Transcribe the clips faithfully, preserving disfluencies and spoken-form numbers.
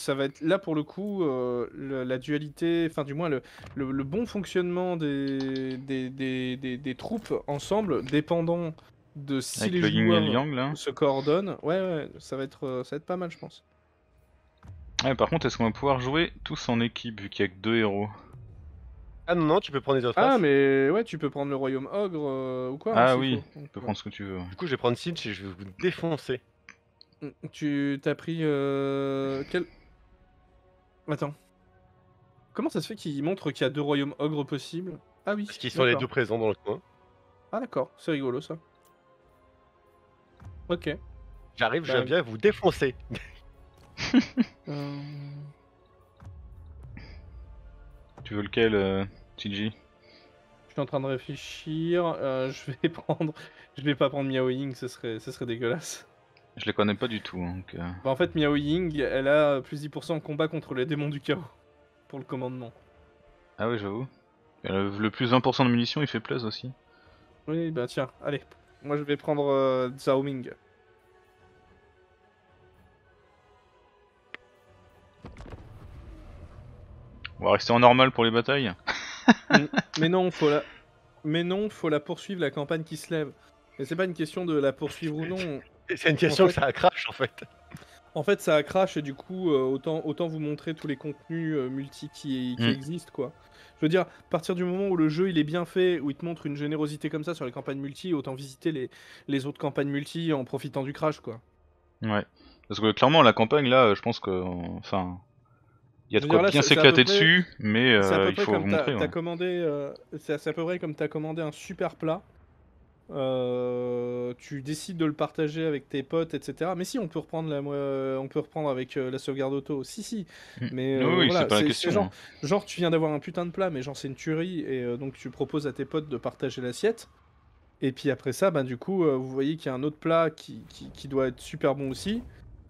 ça va être là pour le coup euh, le, la dualité, enfin du moins le, le, le bon fonctionnement des, des, des, des, des troupes ensemble, dépendant de si Avec les le yin et le joueurs yang là. se coordonnent. Ouais, ouais, ça va être, euh, ça va être pas mal, je pense. Ouais, par contre, est-ce qu'on va pouvoir jouer tous en équipe vu qu'il y a que deux héros? Ah non, non, tu peux prendre les autres Ah, races. mais ouais, tu peux prendre le royaume ogre euh, ou quoi, hein, Ah s'il oui, faut. tu Donc, peux euh, prendre ce que tu veux. Du coup, je vais prendre Sinch et je vais vous défoncer. mm, tu t'as pris euh, quel. Attends. Comment ça se fait qu'il montre qu'il y a deux royaumes ogres possibles? Ah oui, Parce qu'ils sont les d'accord. deux présents dans le coin. Ah d'accord, c'est rigolo ça. Ok. J'arrive, je Bah, viens vous défoncer. euh, Tu veux lequel, euh, T G? Je suis en train de réfléchir. euh, je vais prendre. Je vais pas prendre Miao Ying, ce serait, ce serait dégueulasse. Je les connais pas du tout, hein, donc... euh, Bah, en fait, Miao Ying, elle a plus dix pour cent en combat contre les démons du chaos. Pour le commandement. Ah oui, j'avoue. Et Le, le plus vingt pour cent de munitions, il fait plaisir aussi. Oui, bah tiens, allez. Moi je vais prendre euh, Zhao Ming. On va rester en normal pour les batailles. Mm. Mais non, faut la... Mais non, faut la poursuivre, la campagne qui se lève. Et c'est pas une question de la poursuivre ou non. C'est une question En fait- que ça crache en fait. En fait, ça crache et du coup, euh, autant, autant vous montrer tous les contenus euh, multi qui, qui Mm. existent, quoi. Je veux dire, à partir du moment où le jeu il est bien fait, où il te montre une générosité comme ça sur les campagnes multi, autant visiter les, les autres campagnes multi en profitant du crash, quoi. Ouais. Parce que clairement, la campagne, là, je pense que... Enfin... Il y a Je de veux quoi dire, là, bien c'est c'est à peu s'éclater près, dessus, mais c'est à euh, peu il près faut vous comme t'as montrer. t'as Ouais. commandé, euh, c'est c'est à peu près comme t'as commandé un super plat. Euh, tu décides de le partager avec tes potes, et cetera. Mais si, on peut reprendre la, euh, on peut reprendre avec euh, la sauvegarde auto. Si, si. Mm. Mais Oui, euh, oui, c'est voilà, pas la c'est question. c'est genre, Hein. genre, tu viens d'avoir un putain de plat, mais genre c'est une tuerie, et euh, donc tu proposes à tes potes de partager l'assiette. Et puis après ça, ben du coup, euh, vous voyez qu'il y a un autre plat qui, qui, qui doit être super bon aussi.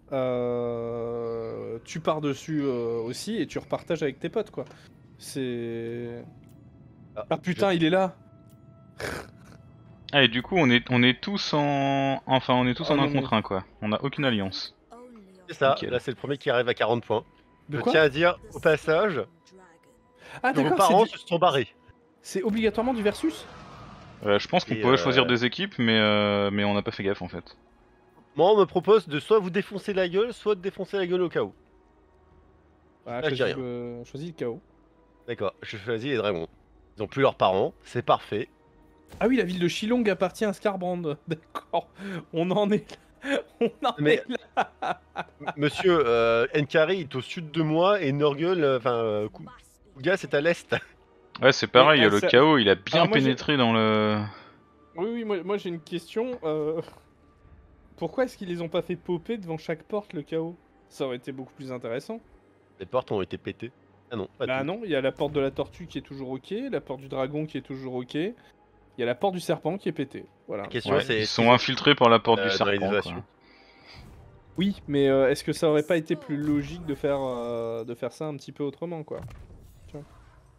Euh, tu pars dessus euh, aussi et tu repartages avec tes potes, quoi. C'est. Ah, Ah putain, il est là! Ah, et du coup, on est, on est tous en... Enfin, on est tous Oh en un non, non. contre un, quoi. On a aucune alliance. c'est ça, Nickel. là c'est le premier qui arrive à quarante points. De Je quoi? tiens à dire au passage Ah que vos d'accord, parents c'est du- se sont barrés. c'est obligatoirement du versus? Euh, je pense qu'on Et, pouvait euh, choisir des équipes, mais, euh, mais on n'a pas fait gaffe, en fait. Moi on me propose de soit vous défoncer la gueule, soit de défoncer la gueule au cas où. Ah, Là je dis choisis rien. le... choisis le chaos. D'accord, je choisis les dragons. Ils ont plus leurs parents, c'est parfait. Ah oui, la ville de Shillong appartient à Scarbrand. D'accord, on en est là. On en Mais- est là. M- Monsieur, euh, Nkari est au sud de moi et Nurgle, euh, enfin, euh, Ku- Kuga c'est à l'est. Ouais, c'est pareil, Mais, euh, le ça- chaos, il a bien Alors, moi, j'ai- pénétré dans le... Oui, oui, moi, moi, j'ai une question. euh, Pourquoi est-ce qu'ils les ont pas fait popper devant chaque porte, le chaos? Ça aurait été beaucoup plus intéressant. Les portes ont été pétées. Ah non, pas Bah toutes. non, il y a la porte de la tortue qui est toujours ok, la porte du dragon qui est toujours ok, il y a la porte du serpent qui est pétée. Voilà. La question Ouais, c'est ils est-ce sont qu'ils ont- infiltrés par la porte euh, du dans serpent, l'élévation. quoi. Oui, mais euh, est-ce que ça aurait pas été plus logique de faire, euh, de faire ça un petit peu autrement, quoi? Tu vois.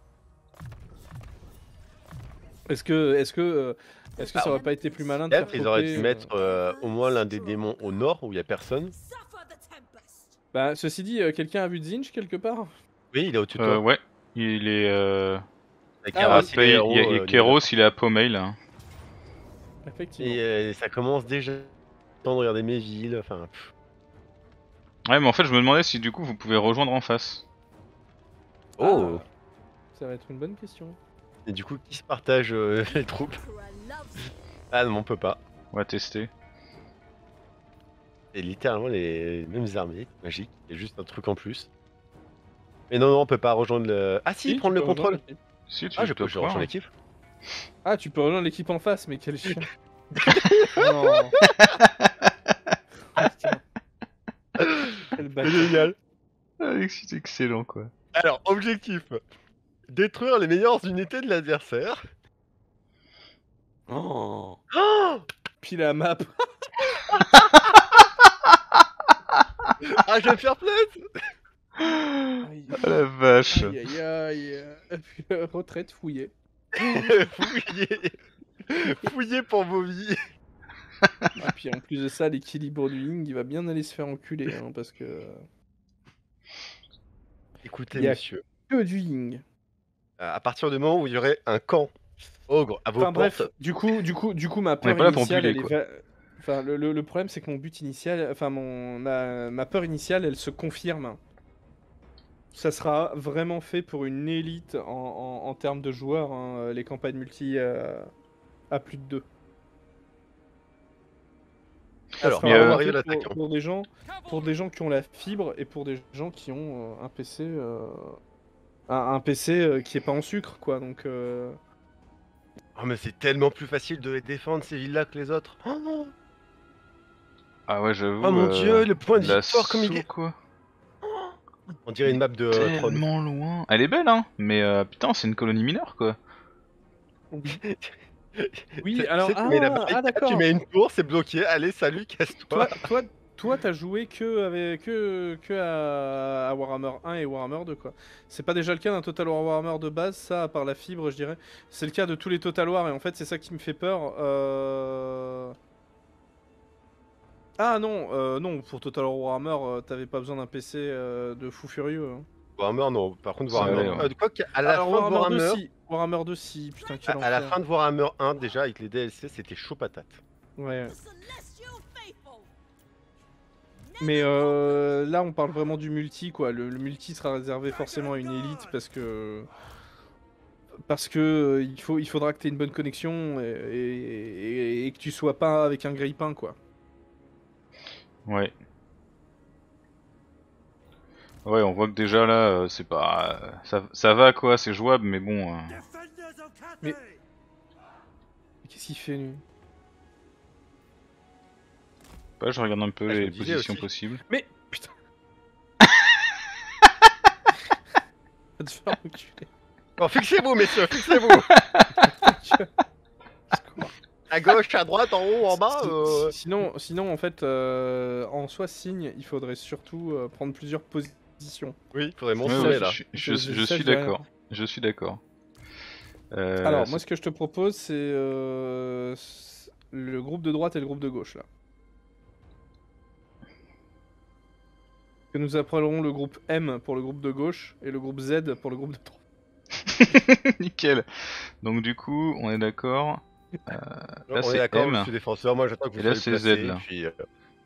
Est-ce que, est-ce que, euh, est-ce que ça Ah, aurait pas été plus malin de faire Peut-être ils auraient popper, dû euh, mettre euh, au moins l'un des démons au nord où il y a personne. Bah, ceci dit, euh, quelqu'un a vu Zinch quelque part? Oui, il est au-dessus de Euh, toi. ouais, il est... Euh... Avec Ah, Keras, à oui. il est Pei- héros, il y a, et euh, Keros, niveau il est à Pomail, là. Effectivement. Et euh, ça commence déjà de regarder mes villes, enfin... pff. Ouais, mais en fait, je me demandais si du coup vous pouvez rejoindre en face. Oh Ah, ça va être une bonne question. Et du coup, qui se partage euh, les troupes? Ah non, on peut pas. On va tester. C'est littéralement les mêmes armées magiques, il y a juste un truc en plus. Mais non, non, on peut pas rejoindre le... Ah si, Si, prendre tu le peux rejoindre contrôle. l'équipe. Si, tu Ah, je dois peux, je pouvoir. rejoins l'équipe. Ah, tu peux rejoindre l'équipe en face, mais quel chien. Non. Putain. Quel bâtard. Génial. Ah, c'est excellent, quoi. Alors, objectif. Détruire les meilleures unités de l'adversaire. Oh. Oh Puis la map. Ah, je vais me faire plaisir. Aïe, Ah la vache. aïe, aïe, aïe. Et puis, euh, retraite fouillée. Fouillez. Fouillez pour vos vies. Et puis en plus de ça, l'équilibre du Ying, il va bien aller se faire enculer, hein, parce que... Écoutez, Il y a monsieur, que du ying. à partir du moment où il y aurait un camp ogre à vos Enfin portes, bref, du coup, du coup, du coup, ma On n'est peur pas là pour initiale, buller, elle est quoi. va- Enfin, le, le- le problème, c'est que mon but initial, enfin, mon, ma, ma peur initiale, elle se confirme. Ça sera vraiment fait pour une élite en, en- en termes de joueurs, hein, les campagnes multi euh, à plus de deux. Ça alors, sera Mais on euh, vraiment arrive à fait pour, l'attaquant. pour des gens, pour des gens qui ont la fibre et pour des gens qui ont euh, un P C, euh, un, un P C euh, qui est pas en sucre, quoi. Donc, euh, Oh, mais c'est tellement plus facile de les défendre ces villes-là que les autres. Oh non. ah ouais, j'avoue. Oh mon euh, dieu, le point de victoire comme il l'assaut, est. quoi. On dirait Il une est map de euh, Tron. tellement loin. Elle est belle, hein. Mais euh, putain, c'est une colonie mineure, quoi. oui. Tu Alors, sais, tu mets la ah, ah, barricade, tu d'accord. mets une tour, c'est bloqué. Allez, salut, casse-toi. Toi, toi, toi, t'as joué que avec que que à, à Warhammer un et Warhammer deux, quoi. C'est pas déjà le cas d'un Total War Warhammer de base, ça, à part la fibre, je dirais. C'est le cas de tous les Total War et en fait, c'est ça qui me fait peur. Euh... Ah non, euh, non, pour Total War Warhammer, euh, t'avais pas besoin d'un P C euh, de fou furieux, hein. Warhammer, non. Par contre, Ça Warhammer. allait, ouais. Euh, quoi qu'à la Alors fin de Warhammer deux, Warhammer, si. Warhammer deux, si. Putain, à, quel à la enfer. fin de Warhammer un, déjà, avec les D L C, c'était chaud patate. Ouais. Mais euh, là, on parle vraiment du multi, quoi. Le, le multi sera réservé forcément à une élite parce que parce que euh, il faut, il faudra que tu aies une bonne connexion et, et- et que tu sois pas avec un grille-pain, quoi. Ouais. Ouais, on voit que déjà là, euh, c'est pas. euh, Ça, ça va, quoi, c'est jouable, mais bon. euh, Mais qu'est-ce qu'il fait, lui? Ouais, je regarde un peu Ah, je les me disais positions aussi. Mais possibles. putain. Va te faire reculer. Bon, fixez-vous, messieurs, fixez-vous. À gauche, à droite, en haut, en bas. Si- euh, si- Sinon, sinon, en fait, euh, en soi, signe, il faudrait surtout euh, prendre plusieurs positions. Oui, faudrait Ouais, monter ouais, là. je, je, Je- je, je- ça, suis je dis rien. d'accord. Je suis d'accord. Euh, Alors, moi, c'est- ce que je te propose, c'est euh, s- le groupe de droite et le groupe de gauche, là. Que nous appellerons le groupe M pour le groupe de gauche et le groupe Z pour le groupe de droite. Nickel. Donc du coup, on est d'accord. Euh, là on est c'est d'accord, M. je suis défenseur. Moi, j'attends que vous Et là, soyez c'est Z, placés. là. Puis, euh,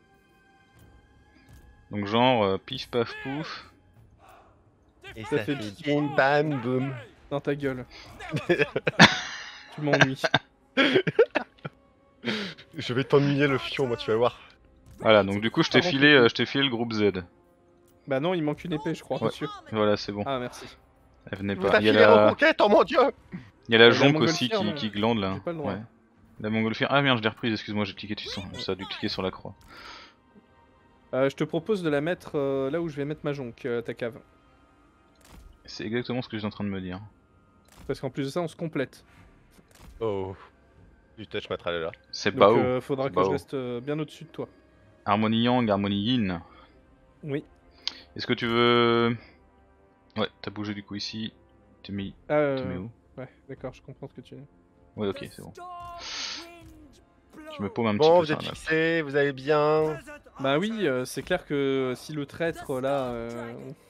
Donc genre euh, pif paf pouf. Et Ça ça fait fait pif. bim bam boum. Dans ta gueule. Tu m'ennuies. Je vais t'ennuyer le fion, moi, tu vas voir. Voilà, donc du coup je t'ai Par contre, filé, le- euh, je t'ai filé le groupe Z. Bah non, il manque une épée, je crois, Ouais. monsieur. Voilà, c'est bon. Ah, merci. Elle venait Vous pas. Il y a filé en la, conquête, oh mon dieu. il y a la La jonque aussi montgolfière, qui, non. qui glande là. J'ai pas le droit. Ouais. La montgolfière. Ah merde, je l'ai reprise, excuse-moi, j'ai cliqué dessus. sans- Ça a dû cliquer sur la croix. Euh, je te propose de la mettre euh, là où je vais mettre ma jonque, euh, ta cave. C'est exactement ce que j'étais en train de me dire. Parce qu'en plus de ça, on se complète. Oh. Du touch matral là. C'est Donc Bao. euh, faudra C'est que Bao. je reste euh, bien au-dessus de toi. Harmonie Yang, Harmonie Yin. Oui. Est-ce que tu veux. Ouais, t'as bougé du coup ici. T'es mis. Ah, T'es mis euh... où? Ouais, d'accord, je comprends ce que tu dis. Ouais, ok, c'est bon. Je me paume un petit Bon, peu vous sur êtes la map. fixés, vous allez bien. Bah oui, euh, c'est clair que si le traître là... euh,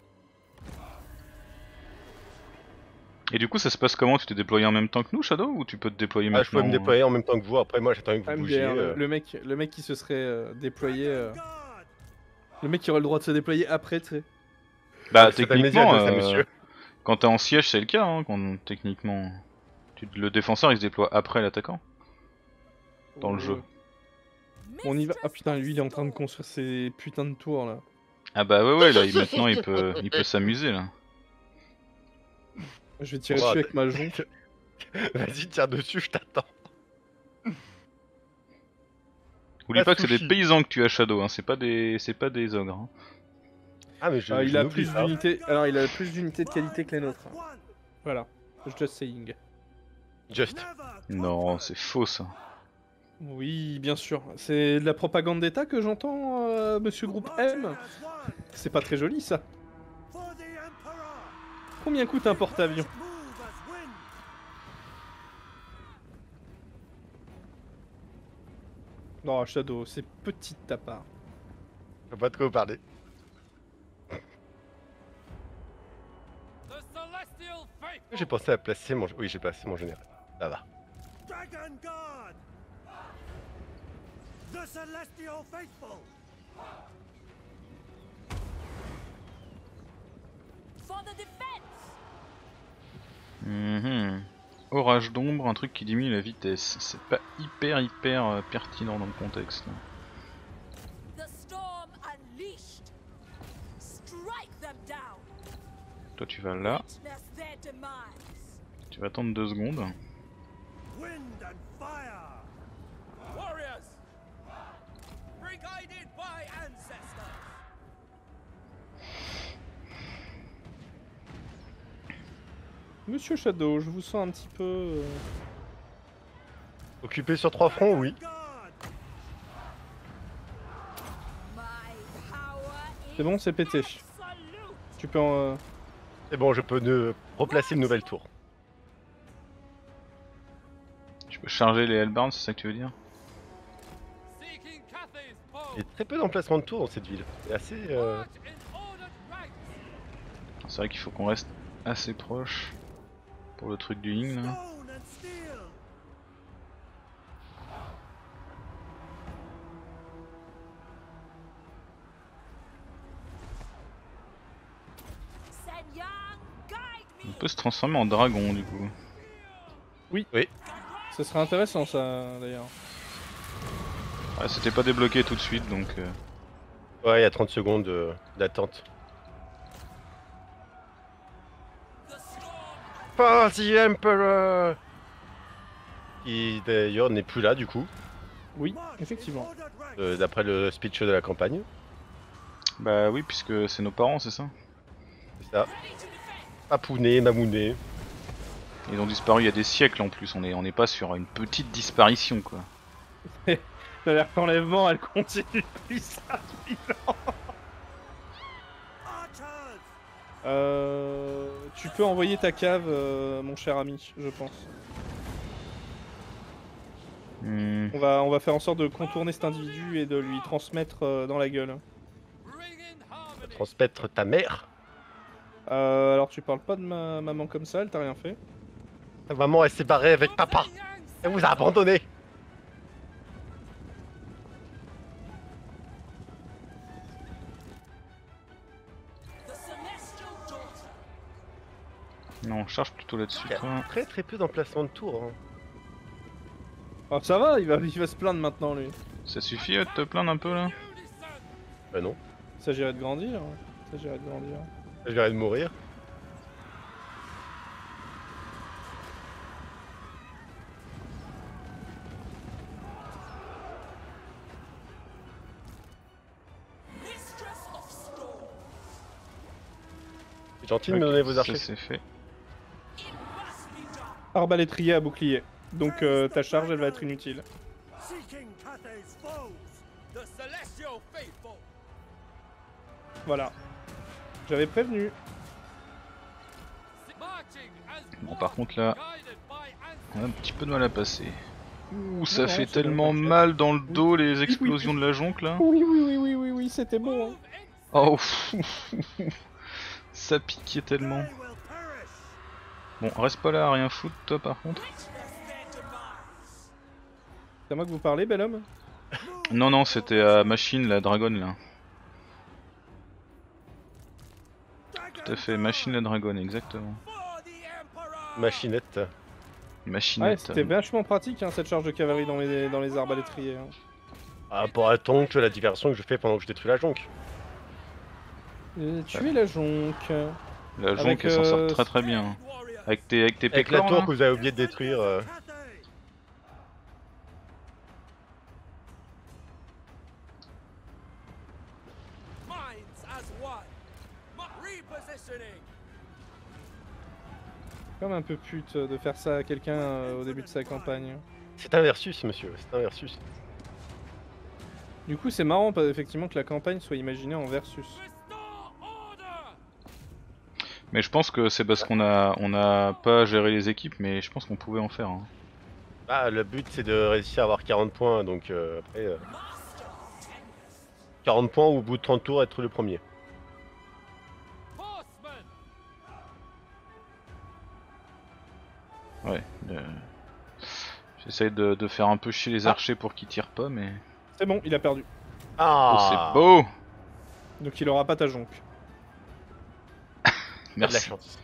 Et du coup, ça se passe comment? Tu t'es déployé en même temps que nous, Shadow, ou tu peux te déployer Ah, je peux maintenant? me déployer en même temps que vous. Après, moi, j'attends que vous M D R, bougiez. le, euh. le mec, le mec qui se serait euh, déployé... euh, Le mec qui aurait le droit de se déployer après, tu sais. Bah, C'est pas médias techniquement, de ça, euh, monsieur. quand t'es en siège, c'est le cas, hein, quand, techniquement. Tu- le défenseur, il se déploie après l'attaquant, dans le jeu. On y va. Ah putain, lui il est en train de construire ses putains de tours là. Ah bah ouais, ouais, là, il- maintenant, il peut, il peut s'amuser, là. Je vais tirer Oh, dessus avec ma jonque. Vas-y, tire dessus, je t'attends. Oublie Ah, pas que c'est des sushi. paysans que tu as, Shadow, hein, c'est pas des, c'est pas des ogres. Hein. Ah, mais je, Ah, je il a n'oublie plus pas. d'unités. Alors il a plus d'unités de qualité que les nôtres. Voilà. Just saying. Just. Non, c'est faux, ça. Oui, bien sûr. C'est de la propagande d'État que j'entends, euh, monsieur Groupe M. C'est pas très joli ça. Combien coûte un porte-avions? Non, Shadow, c'est petit de ta part. Je sais pas de quoi vous parler. J'ai pensé à placer mon... Oui, j'ai placé mon général. Ça va. Dragon Guard! The Celestial Faithful! For the defense! Mhm. Orage d'ombre, un truc qui diminue la vitesse. C'est pas hyper hyper euh, pertinent dans le contexte. The storm unleashed! Strike them down! Toi tu vas là, Witness their demise! tu vas attendre deux secondes. Wind and fire! Warriors! Be guided by ancestors! Monsieur Shadow, je vous sens un petit peu... euh, Occupé sur trois fronts, oui. Guard! My power C'est bon, c'est pété. absolute! Tu peux en... euh, C'est bon, je peux ne... replacer une nouvelle tour. Tu peux charger les Hellbound, c'est ça que tu veux dire? Seeking Cathay's bow! Il y a très peu d'emplacements de tours dans cette ville. C'est assez... euh, March in ordered ranks! C'est vrai qu'il faut qu'on reste assez proche pour le truc du Ying là. Stone and steel! Sen Yang, guide On me! peut se transformer en dragon du coup. Ça serait intéressant ça d'ailleurs. Ouais, c'était pas débloqué tout de suite donc... euh, Ouais, il y a trente secondes euh, d'attente. The storm Pas the Emperor! Qui d'ailleurs n'est plus là du coup, Oui, March effectivement. in ordered ranks! euh, d'après le speech de la campagne. Bah oui, puisque c'est nos parents, c'est ça? C'est ça. ready to defend! Papounet, Mamounet. Ils ont disparu il y a des siècles en plus, on est, on n'est pas sur une petite disparition quoi. Ça a l'air qu'enlèvement elle continue depuis ça. Archers! Euh, tu peux envoyer ta cave, euh, mon cher ami, je pense. Hmm. On va, on va faire en sorte de contourner cet individu et de lui transmettre euh, dans la gueule. Bring in harmony! Transmettre ta mère. Euh, alors tu parles pas de ma maman comme ça, elle t'a rien fait. Ta maman elle s'est barrée avec papa. Sen Yang Elle vous a abandonné. The celestial daughter! Non, charge plutôt là-dessus Il y a toi. très très peu d'emplacements de tours. Hein. Ah ça va, il va, il va se plaindre maintenant lui. Ça suffit euh, de te plaindre un peu là? Bah non, Il s'agirait de grandir. Il s'agirait de grandir. je viens de mourir. Mistress of storm! C'est gentil de Ok, me donner vos ça archers. c'est fait. It must be done! Arbalétrier à bouclier. Donc euh, ta charge elle va être inutile. Seeking Cathay's foes! The Celestial Faithful! Voilà. J'avais prévenu. Marching as Bon par one, contre là, guided by on a un petit peu de mal à passer. Ouh, ça Non, fait c'est bon, tellement t'inquiète. mal dans le dos les explosions de la jonque là. Oui, oui, oui, oui, oui, oui, c'était bon. hein. Oh, ça piquait tellement. They will perish! Bon, reste pas là à rien foutre toi par contre. Witness their demise! C'est à moi que vous parlez, bel homme? Non, non, c'était à Machine la dragonne là. Tout à fait, Machine la dragonne, exactement. For the Emperor! Machinette. Ouais, Machinette. c'était vachement pratique hein, cette charge de cavalerie dans les, dans les arbalétriers. Hein. Ah, pour un tonk, la diversion que je fais pendant que je détruis la jonque. Euh, tuer la jonque. La jonque avec, elle s'en sort euh, très très bien. Avec tes, avec tes Avec la pécores, tour là. que vous avez oublié de détruire. euh, Cathay! Minds as one! Ma- Repositioning! Comme un peu pute de faire ça à quelqu'un euh, au début de sa campagne. C'est un versus, monsieur. C'est un versus. Du coup, c'est marrant pas- effectivement que la campagne soit imaginée en versus. Restore order! Mais je pense que c'est parce qu'on a, on a pas géré les équipes, mais je pense qu'on pouvait en faire. Hein. Ah, le but c'est de réussir à avoir quarante points, donc euh, après euh, Master of Tempest! quarante points ou au bout de trente tours être le premier. Horsemen! Ouais. le- J'essaye de, de faire un peu chier les Ah. archers pour qu'ils tirent pas, mais. C'est bon, il a perdu. Oh, Ah, c'est beau! Donc il aura pas ta jonque. de la Merci. chance.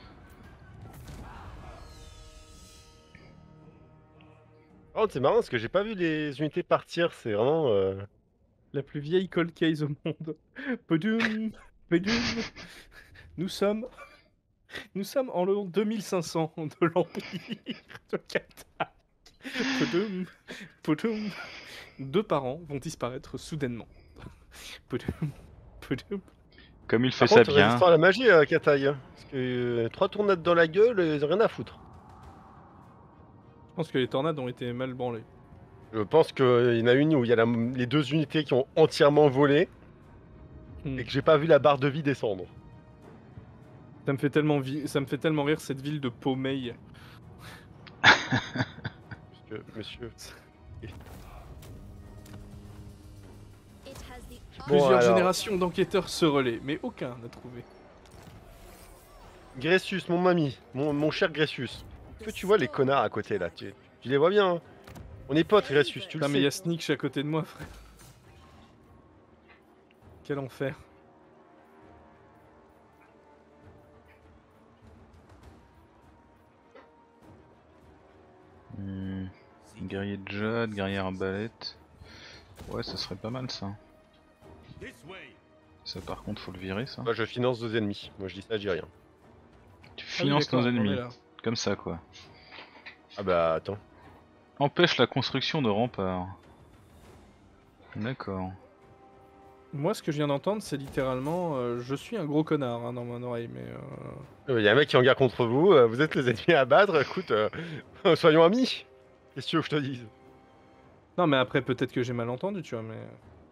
Oh, c'est marrant parce que j'ai pas vu les unités partir, c'est vraiment. euh, La plus vieille cold case au monde. Podoum, podoum. Nous sommes... Nous sommes en l'an deux mille cinq cents de l'Empire de Qatar. Podoum, podoum. Deux parents vont disparaître soudainement. Podoum, podoum. Comme il fait Par ça contre, bien. résistant à la magie, euh, Kataï. hein, Parce que euh, trois tournades dans la gueule, ils ont rien à foutre. Je pense que les tornades ont été mal branlées. Je pense qu'il y en a une où il y a la- les deux unités qui ont entièrement volé Hmm. et que j'ai pas vu la barre de vie descendre. Ça me fait tellement vi- ça me fait tellement rire cette ville de Pomey. Parce que, monsieur. Bon, Plusieurs alors. générations d'enquêteurs se relaient, mais aucun n'a trouvé. Gressus, mon mamie, mon, mon cher Gressus. Est-ce que tu vois les connards à côté là tu, tu les vois bien hein. On est potes, Gressus, tu le Putain, mais il y sais. a Snitch à côté de moi, frère. Quel enfer. Hmm, Guerrier de jade, guerrier arbalète. Ouais, ça serait pas mal ça. This way. Ça par contre faut le virer ça. Moi je finance deux ennemis. Moi je dis ça, je dis rien. Tu Ah oui, finances d'accord, nos on en est ennemis. là. Comme ça quoi. Ah bah attends. Empêche la construction de remparts. D'accord. Moi, ce que je viens d'entendre, c'est littéralement euh, je suis un gros connard hein, dans mon oreille, mais. Euh... Il y a un mec qui est en guerre contre vous, euh, vous êtes les ennemis à battre, écoute, euh, soyons amis. Qu'est-ce que tu veux que je te dise? Non, mais après, peut-être que j'ai mal entendu, tu vois, mais.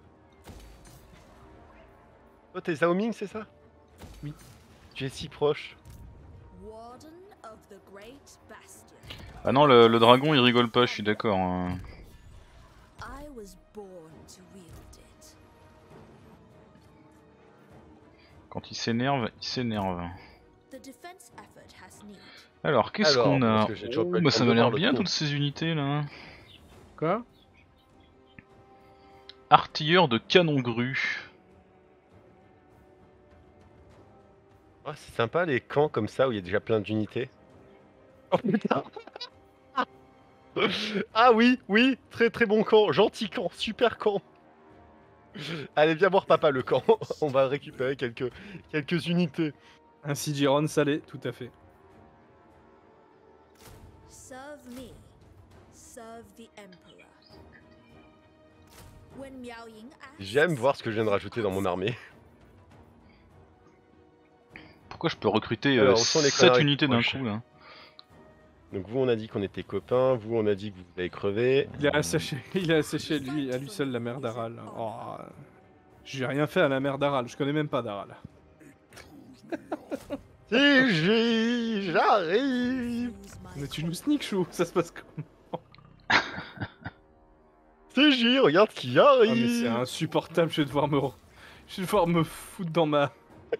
Toi t'es Zhao Ming, c'est ça? Oui. Tu es si proche. Warden of the Great Bastion. Ah non, le, le dragon il rigole pas, je suis d'accord. hein. I was born to wield it. Quand il s'énerve, il s'énerve. The defense effort has need. Alors, qu'est-ce Alors, qu'on a parce que j'ai toujours Oh, pas eu le bah, temps ça de m'a l'air voir le bien trou. toutes ces unités là. Quoi? Artilleur de canon grue. Ah, c'est sympa les camps comme ça où il y a déjà plein d'unités. Oh putain. Ah oui, oui, très très bon camp, gentil camp, super camp. Allez, viens voir papa le camp, on va récupérer quelques, quelques unités. Un Sigiron salé, tout à fait. Serve me. Serve the Emperor. When Miao Ying asks, J'aime voir ce que je viens de rajouter dans mon armée. Pourquoi je peux recruter euh, Alors, où sont les sept connards unités d'un proches coup là? Donc vous on a dit qu'on était copains, vous on a dit que vous avez crevé. Il a asséché, il a asséché lui, à lui seul la mer d'Aral. Oh, j'ai rien fait à la mer d'Aral, je connais même pas d'Aral. Si j'y- j'arrive. "Use my Mais tu nous sneak chou, ça se passe comment? C'est J, regarde qui Ah mais arrive. c'est insupportable, je vais devoir me, je vais devoir me foutre dans ma.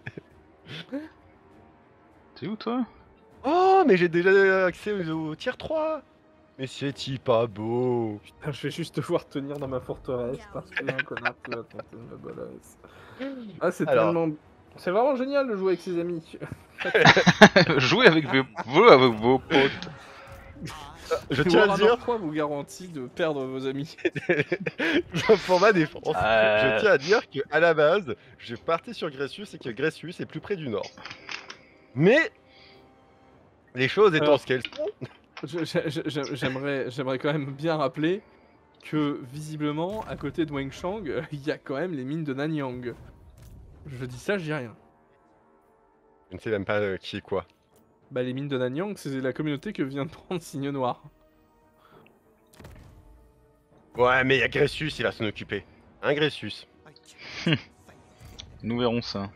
T'es où toi? Oh mais j'ai déjà accès au, au tier trois. Mais c'est-il pas beau? Putain, je vais juste devoir tenir dans ma forteresse parce que un connard qui va tenter de me balasse. Ah c'est Alors. tellement, c'est vraiment génial de jouer avec ses amis. Jouez avec vos, vous, avec vos potes. Je tiens à Warhammer dire, trois vous garantit de perdre vos amis. pour ma défense, Euh. je tiens à dire que à la base, je partais sur Gressus et que Gressus est plus près du nord. Mais les choses étant Alors. ce qu'elles sont, Je- je- je- J'aimerais, j'aimerais quand même bien rappeler que visiblement, à côté de Wengshang, euh, il y a quand même les mines de Nanyang. Je dis ça, je dis rien. je ne sais même pas euh, qui est quoi. Bah les mines de Nanyang, c'est la communauté que vient de prendre Signe Noir. Ouais, mais il y a Gressus, il va s'en occuper. Un Gressus. Nous verrons ça.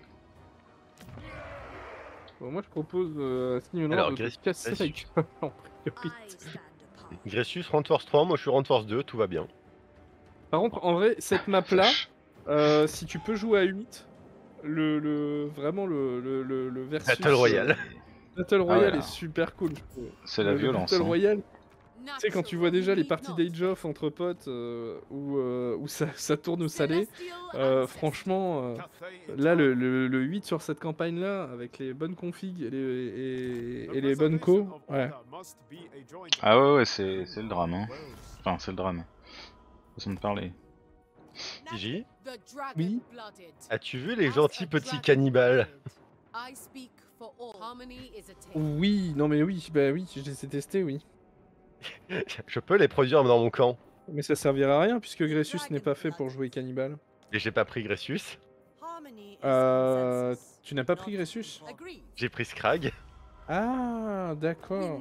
Bon, moi je propose euh, à Signe Noir Alors, de te Gressus- casser la Gressus. gueule en priorité. I stand apart. Gressus, Reinforce trois, moi je suis Reinforce deux, tout va bien. Par contre, en vrai, cette map là, euh, si tu peux jouer à huit, le, le vraiment le, le, le, le versus. Battle Royale. Battle Royale ouais, est super cool. je trouve. C'est la Le- le violence. Battle hein. Royale, tu sais, quand tu vois déjà les parties d'Age of entre potes euh, où, euh, où ça, ça tourne au salé, euh, franchement, euh, là le, le, le huit sur cette campagne-là, avec les bonnes configs et les, et, et les bonnes co, ouais. Ah ouais, ouais, c'est c'est le drame. Hein. Enfin, c'est le drame. Façon de parler. Gigi, Oui. as-tu vu les gentils petits cannibales? Oui, non mais oui, bah oui, je les ai testés, oui. Je peux les produire dans mon camp. Mais ça servira à rien puisque Gressus n'est pas fait pour jouer cannibale. Et j'ai pas pris Gressus, Euh, tu n'as pas pris Gressus? j'ai pris Scrag. Ah, d'accord.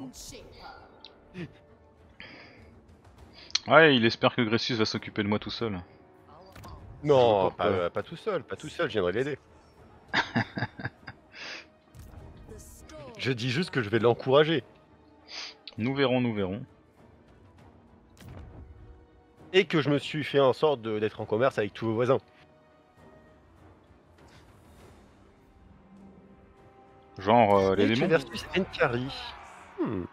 Ouais, il espère que Gressus va s'occuper de moi tout seul. Non, Je vois pas. pas, pas tout seul, pas tout seul, je viendrai l'aider. Je dis juste que je vais l'encourager. Nous verrons, nous verrons. Et que je me suis fait en sorte de- d'être en commerce avec tous vos voisins. Genre euh, les Snake démons. versus Enkari. Hmm.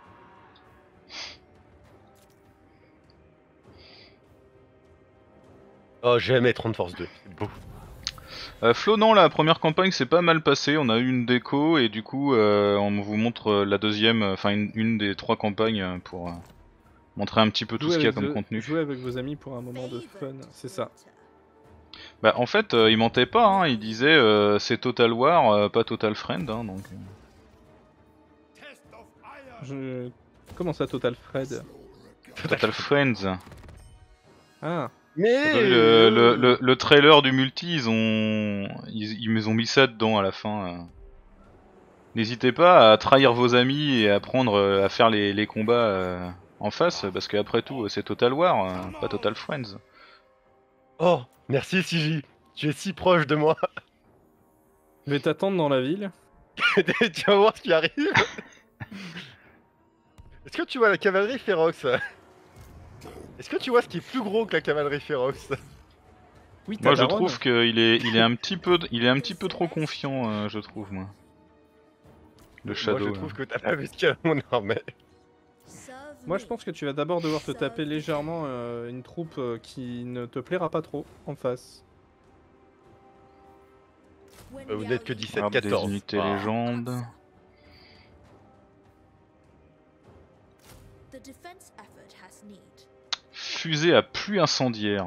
Oh, j'aime être en force deux, c'est beau. Euh, Flo, non, la première campagne s'est pas mal passée. On a eu une déco et du coup, euh, on vous montre euh, la deuxième, euh, enfin une, une des trois campagnes euh, pour euh, montrer un petit peu tout Jouer ce qu'il y a avec comme de- contenu. Jouer avec vos amis pour un moment de fun, c'est ça. Bah, en fait, euh, il mentait pas. Hein, il disait euh, c'est Total War, euh, pas Total Friend. Hein, donc. euh. Je... Comment ça, Total Fred? Total Friends. Ah, Mais Le, le, le, le trailer du multi, ils ont ils, ils ont mis ça dedans à la fin. euh. N'hésitez pas à trahir vos amis et à prendre euh, à faire les, les combats euh, en face, parce qu'après tout, c'est Total War, euh, pas Total Friends. Oh, merci Siji, tu es si proche de moi. je vais t'attendre dans la ville. Tu vas voir ce qui arrive. Est-ce que tu vois la cavalerie férox? Est-ce que tu vois ce qui est plus gros que la cavalerie férox? Oui, ta Moi, je daronne. trouve qu'il est il est un petit peu il est un petit peu trop confiant, euh, je trouve moi. Le Shadow. Moi je trouve que t'as pas vu ce qu'il y a dans mon armée. Moi, je pense que tu vas d'abord devoir te taper légèrement euh, une troupe euh, qui ne te plaira pas trop en face. Euh, vous n'êtes que dix-sept Arbre des quatorze. unités Ah. légendes. Fusée à pluie incendiaire.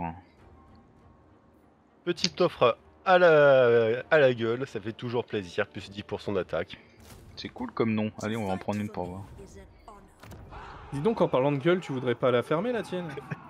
Petite offre à la, à la gueule, ça fait toujours plaisir, plus dix pour cent d'attaque. C'est cool comme nom. Allez, on va en prendre une pour voir. Dis donc, en parlant de gueule, tu voudrais pas la fermer la tienne?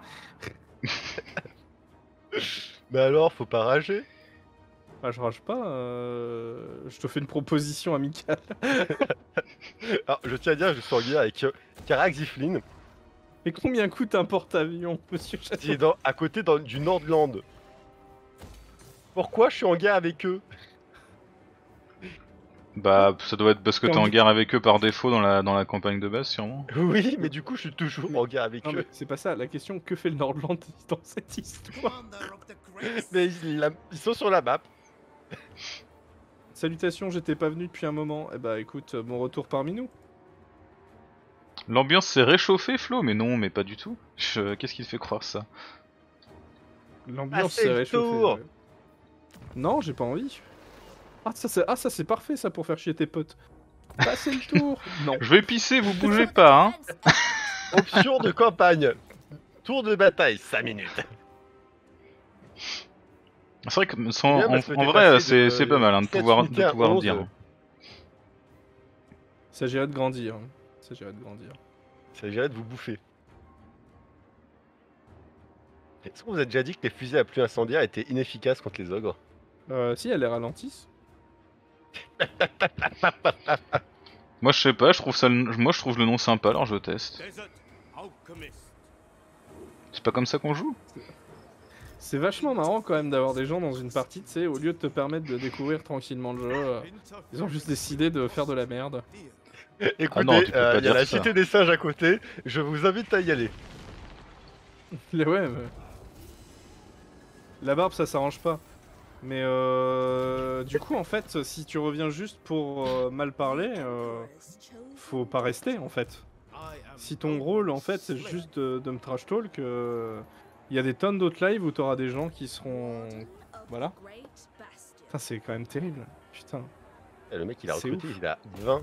Mais alors, faut pas rager. Bah, je rage pas, euh, je te fais une proposition amicale. Alors, je tiens à dire, je suis en guerre avec euh, Karak Ziflin, Mais combien coûte un porte-avions, monsieur qui Château? est dans, à côté dans- du Nordland. Pourquoi je suis en guerre avec eux? Bah, ça doit être parce que T'es t'es en en guerre- guerre avec eux par défaut dans la dans la campagne de base, sûrement. Oui, mais du coup, je suis toujours en guerre avec Non, mais eux. c'est pas ça, la question, que fait le Nordland dans cette histoire? Mais ils, la- ils sont sur la map. Salutations, j'étais pas venu depuis un moment. Eh bah écoute, mon retour parmi nous. L'ambiance s'est réchauffée, Flo, mais non, mais pas du tout. Je- Qu'est-ce qui te fait croire ça? L'ambiance Passez s'est le réchauffée. tour. ouais. Non, j'ai pas envie. Ah ça c'est ah, ça, c'est parfait ça pour faire chier tes potes. Passez le tour. Non. Je vais pisser, vous bougez pas, hein. Option de campagne. Tour de bataille, cinq minutes. C'est vrai que sans- Bien, en, parce que en t'es vrai, passé c'est de c'est pas mal hein, de sept pouvoir, unités de à pouvoir onze. dire. Il s'agirait de grandir. Il s'agirait de grandir. Il s'agirait de vous bouffer. Est-ce qu'on vous a déjà dit que les fusées à pluie incendiaire étaient inefficaces contre les ogres? Euh, si, elles les ralentissent. Moi, je sais pas, je trouve ça, le- moi, je trouve le nom sympa, alors je teste. Desert Alchemist. C'est pas comme ça qu'on joue? C'est vachement marrant quand même d'avoir des gens dans une partie, tu sais, au lieu de te permettre de découvrir tranquillement le jeu, euh, ils ont juste décidé de faire de la merde. Écoutez, Ah non, tu peux euh, pas il y a dire la ça. cité des singes à côté, je vous invite à y aller. Ouais, mais... La barbe, ça s'arrange pas. Mais euh, du coup, en fait, si tu reviens juste pour euh, mal parler, euh, faut pas rester en fait. Si ton rôle, en fait, c'est juste de, de me trash talk, euh, il y a des tonnes d'autres lives où t'auras des gens qui seront. Voilà. Putain, c'est quand même terrible. Putain. Eh, le mec il a C'est recruté, ouf. il a vingt.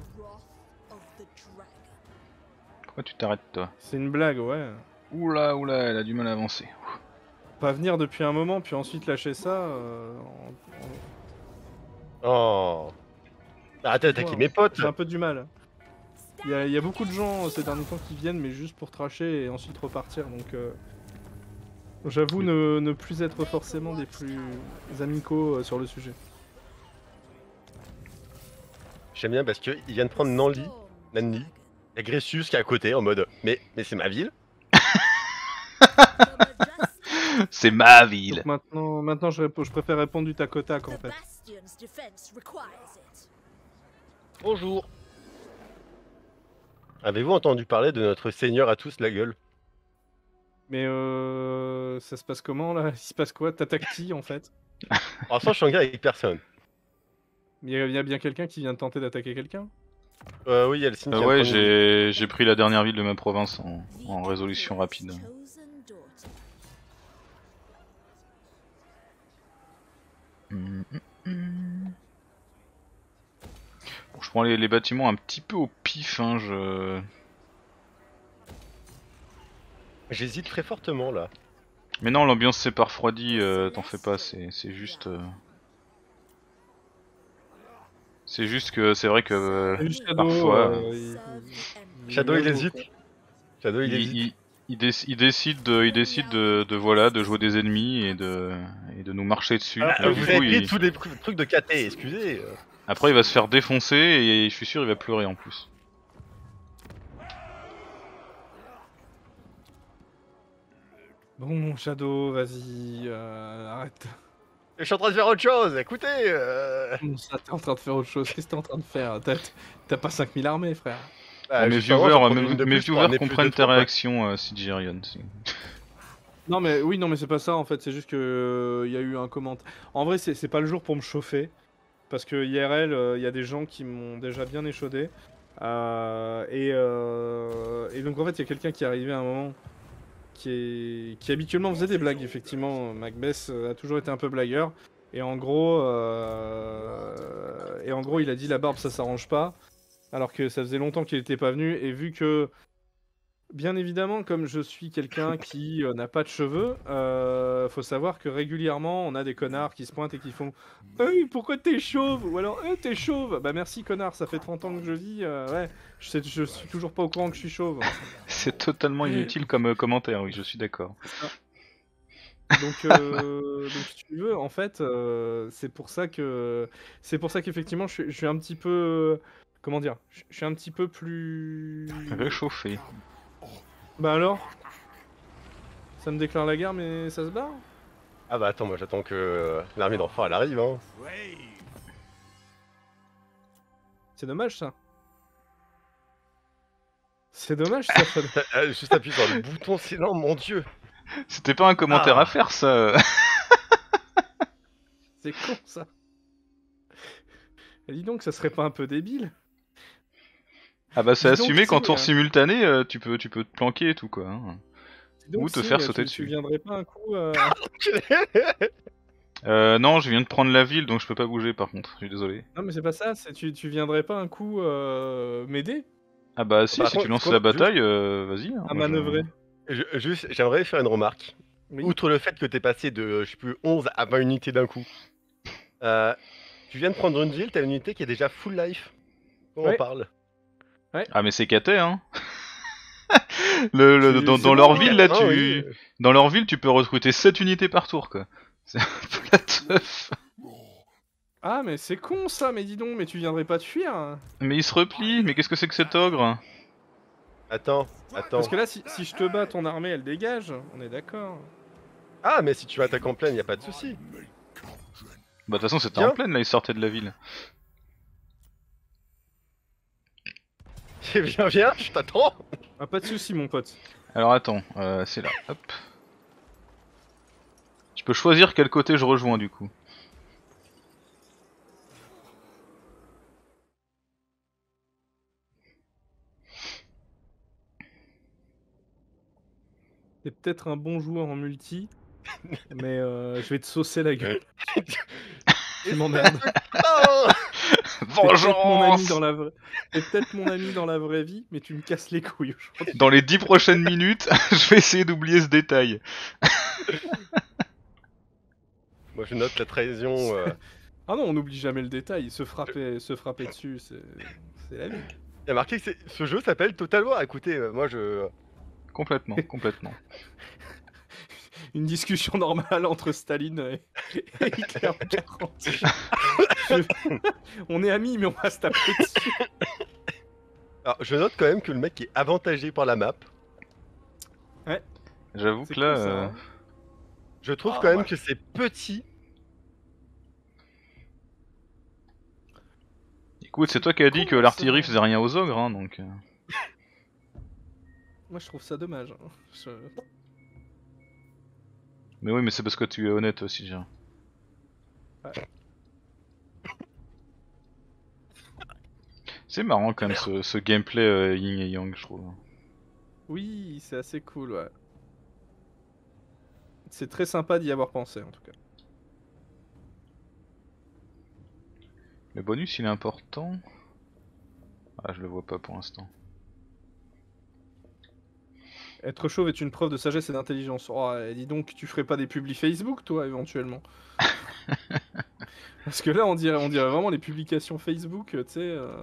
Pourquoi tu t'arrêtes toi? C'est une blague, ouais. Oula, oula, elle a du mal à avancer. Pas venir depuis un moment, puis ensuite lâcher ça. Euh, en- en- Oh. Arrêtez d'attaquer Ouais. mes potes. J'ai un peu du mal. Il y, a- il y a beaucoup de gens euh, ces derniers temps qui viennent, mais juste pour tracher et ensuite repartir. Donc, euh, j'avoue ne, ne plus être forcément des plus amicaux euh, sur le sujet. J'aime bien parce que il vient de prendre Nanli, Nanli, et Gressus qui est à côté en mode mais mais c'est ma ville. C'est ma ville. Donc maintenant, maintenant je, répo- je préfère répondre du tac au tac en fait. Bonjour. Avez-vous entendu parler de notre seigneur à tous la gueule? Mais euh, ça se passe comment là? Il se passe quoi? T'attaques qui en fait? Pour l'instant je suis en guerre avec personne. Mais il y a bien quelqu'un qui vient de tenter d'attaquer quelqu'un? Euh, oui, il y a le signe Euh, qui a ouais, le premier. j'ai j'ai pris la dernière ville de ma province en, en résolution rapide. Hum, hum, hum. Bon, je prends les, les bâtiments un petit peu au pif, hein, je... J'hésite très fortement là. Mais non, l'ambiance s'est pas refroidie, euh, t'en fais pas, c'est c'est juste... euh, C'est juste que c'est vrai que... euh, C'est juste Shadow, parfois, euh, il- il- Shadow il il- hésite. Shadow il il, hésite. il- il déc- il décide, de, il décide de, de, voilà, de jouer des ennemis et de, et de nous marcher dessus. Ah, Donc, vous du avez coup, pris il- tous les tru- trucs de K T, excusez. euh. Après il va se faire défoncer et je suis sûr il va pleurer en plus. Bon, Shadow, vas-y, euh, arrête. Je suis en train de faire autre chose, écoutez. euh. Comment ça, t'es en train de faire autre chose? Qu'est-ce que t'es en train de faire? T'as t'as pas cinq mille armées, frère. Bah, mes justement, viewers, j'en prends mes, une de mes plus pour viewers amener plus de comprennent ta troupes. réaction, euh, C G Arion. si. Non mais oui, non mais c'est pas ça en fait, c'est juste que il y a eu un commentaire. En vrai, c'est c'est pas le jour pour me chauffer parce que I R L, il y a des gens qui m'ont déjà bien échaudé. Euh, et, euh, et donc en fait, il y a quelqu'un qui est arrivé à un moment qui est qui habituellement faisait des blagues effectivement. Macbeth euh, a toujours été un peu blagueur et en gros euh, et en gros, il a dit la barbe ça s'arrange pas alors que ça faisait longtemps qu'il était pas venu et vu que bien évidemment, comme je suis quelqu'un qui euh, n'a pas de cheveux, euh, faut savoir que régulièrement, on a des connards qui se pointent et qui font « Hey, pourquoi t'es chauve ?» ou alors hey, « T'es chauve !» Bah merci connard, ça fait trente ans que je vis, euh, ouais, je, sais, je suis toujours pas au courant que je suis chauve. C'est totalement inutile comme euh, commentaire, oui, je suis d'accord. Donc, euh, donc, si tu veux, en fait, euh, c'est pour ça que c'est pour ça qu'effectivement, je, suis- je suis un petit peu... Comment dire? Je je suis un petit peu plus... Réchauffé. Bah alors? Ça me déclare la guerre, mais ça se barre? Ah bah attends, moi j'attends que euh, l'armée d'enfants elle arrive. Hein. Brave. C'est dommage ça. C'est dommage ça. Shadow. Euh, Juste appuie sur le bouton sinon, mon dieu. C'était pas un commentaire Ah. à faire ça. C'est con ça. Et dis donc, ça serait pas un peu débile? Ah bah c'est Dis donc, assumé si, qu'en tour euh. simultané, euh, tu peux tu peux te planquer et tout quoi. hein. Dis donc, Ou te si, faire euh, sauter tu, dessus. Tu viendrais pas un coup euh, Euh, non, je viens de prendre la ville donc je peux pas bouger par contre, je suis désolé. Non mais c'est pas ça, c'est tu, tu viendrais pas un coup euh, m'aider Ah bah si, Par si contre, tu lances quoi, la juste- bataille, euh, vas-y. hein, à moi, je- manœuvrer? Je- juste, j'aimerais faire une remarque. Oui. Outre le fait que t'es passé de, je sais plus, onze à vingt unités d'un coup. Euh, tu viens de prendre une ville, t'as une unité qui est déjà full life. Comment Ouais. on parle? Ah mais c'est caté hein. le, le- C'est- dans c'est dans bon, leur hein. ville là, Ah tu oui. dans leur ville tu peux recruter sept unités par tour quoi. C'est un peu la teuf. Ah mais c'est con ça, mais dis donc, mais tu viendrais pas te fuir hein. Mais il se replie, mais qu'est-ce que c'est que cet ogre? Attends, attends. Parce que là, si, si je te bats, ton armée elle dégage, on est d'accord. Ah, mais si tu attaques en pleine, y a pas de souci. Bah de toute façon c'était Tiens. en pleine là, il sortait de la ville. Viens, viens, je t'attends. Ah, pas de soucis mon pote. Alors attends, euh, c'est là, hop. Je peux choisir quel côté je rejoins du coup. T'es peut-être un bon joueur en multi, mais euh, je vais te saucer la gueule. Tu m'emmerdes. Oh T'es peut-être mon ami Vengeance dans la vraie... T'es peut-être mon ami dans la vraie vie, mais tu me casses les couilles aujourd'hui. Dans les dix prochaines minutes, je vais essayer d'oublier ce détail. Moi je note la trahison. euh, Ah non, on n'oublie jamais le détail. Se frapper, se frapper dessus, c'est c'est la vie. Il y a marqué que c'est- ce jeu s'appelle Total War. Écoutez, euh, moi je. Complètement, complètement. Une discussion normale entre Staline et, et Hitler en quarante. Je- On est amis, mais on va se taper dessus. Alors je note quand même que le mec est avantagé par la map. J'avoue C'est que là, cool, ça, euh, hein. Je trouve Ah, quand même ouais. que c'est petit. écoute, c'est toi qui as dit que Comment l'artillerie ça faisait rien aux ogres, hein, donc... euh. Moi, je trouve ça dommage. hein. Je- Mais oui, mais c'est parce que tu es honnête aussi, j'ai. C'est marrant quand même ce, ce gameplay euh, yin et yang, je trouve. Oui, c'est assez cool, ouais. C'est très sympa d'y avoir pensé, en tout cas. Le bonus il est important. Ah, je le vois pas pour l'instant. Être chauve est une preuve de sagesse et d'intelligence. Oh, eh, dis donc, tu ferais pas des publis Facebook, toi, éventuellement? Parce que là, on dirait, on dirait vraiment les publications Facebook, tu sais. euh,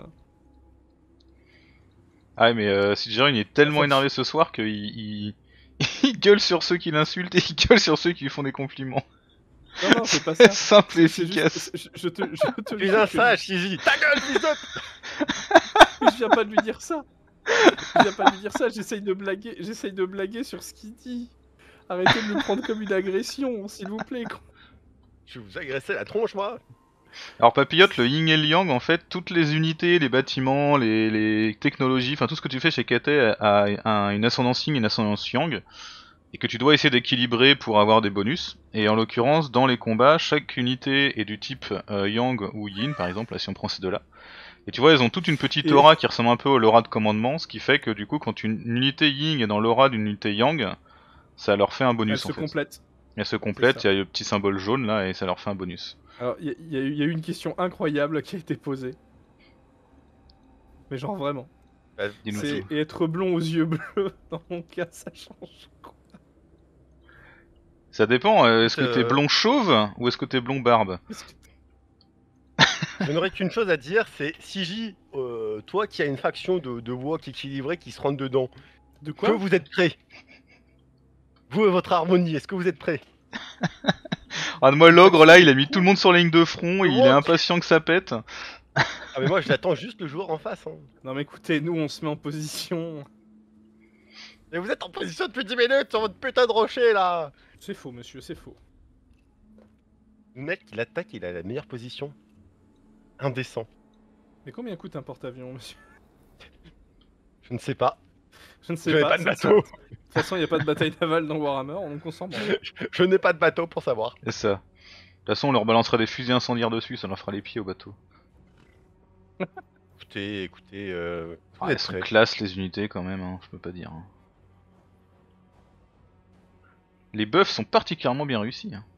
Ah, mais euh, Sidger, il est tellement Enfin, énervé ce soir qu'il il... il gueule sur ceux qui l'insultent et il gueule sur ceux qui lui font des compliments. Non, non, c'est pas ça. Simple et C'est efficace. juste, je, je te, je te Tu es jure un que- sage, Gigi. Ta gueule, fils de. je viens pas de lui dire ça. Je viens pas de lui dire ça. J'essaye de blaguer, j'essaye de blaguer sur ce qu'il dit. Arrêtez de le prendre comme une agression, s'il vous plaît. quoi. Je vais vous agresser la tronche, moi. Alors Papillote, le yin et le yang, en fait, toutes les unités, les bâtiments, les, les technologies, enfin tout ce que tu fais chez K T a, a un- une ascendance yin et une ascendance yang, et que tu dois essayer d'équilibrer pour avoir des bonus. Et en l'occurrence, dans les combats, chaque unité est du type euh, yang ou yin, par exemple, là si on prend ces deux-là. Et tu vois, elles ont toute une petite Et- aura qui ressemble un peu à l'aura de commandement, ce qui fait que du coup, quand une, une unité yin est dans l'aura d'une unité yang, ça leur fait un Elle bonus se en fait. complète. Elles se complètent, il ça. y a le petit symbole jaune là, et ça leur fait un bonus. Alors, il y, a- y a eu- y a eu une question incroyable qui a été posée. Mais genre vraiment. Bah, Dis-nous C'est tout. et être blond aux yeux bleus, dans mon cas, ça change quoi. Ça dépend, euh, est-ce que Euh, t'es blond chauve ou est-ce que t'es blond barbe? Parce que- Je n'aurais qu'une chose à dire, c'est Siji, euh, toi qui as une faction de, de wok équilibrés qui se rentrent dedans, De que quoi vous êtes prêts? Vous et votre harmonie, est-ce que vous êtes prêts? Ah, moi l'ogre là, il a mis tout le monde sur la ligne de front, et il est What impatient que ça pète. Ah mais moi j'attends juste le joueur en face. Hein. Non mais écoutez, nous on se met en position. Et vous êtes en position depuis dix minutes sur votre putain de rocher là. C'est faux, monsieur, c'est faux. Le mec il attaque, il a la meilleure position. Indécent. Mais combien coûte un porte-avions, monsieur? Je ne sais pas. Je ne sais Je n'ai pas. pas de ça- ça- bateau. De toute façon, il n'y a pas de bataille navale dans Warhammer, donc on s'en branle. Je n'ai pas de bateau pour savoir. C'est ça. De toute façon, on leur balancera des fusils incendiaires dessus, ça leur fera les pieds au bateau. Écoutez, écoutez, euh, vous Ah, êtes elles sont prêts. classe les unités quand même, hein, je peux pas dire. hein. Les buffs sont particulièrement bien réussis. hein.